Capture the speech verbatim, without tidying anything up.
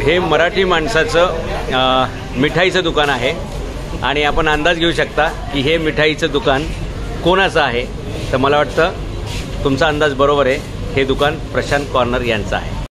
हे मराठी माणसाचं मिठाईचं दुकान आहे आणि आपण अंदाज घेऊ शकता की हे मिठाईचं दुकान कोणाचं आहे. तर मला वाटतं तुमचा अंदाज बरोबर आहे, हे दुकान प्रशांत कॉर्नर यांचं आहे.